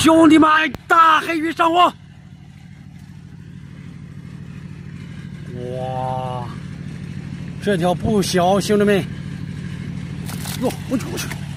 兄弟们，大黑鱼上网！哇，这条不小，兄弟们！哟，我去！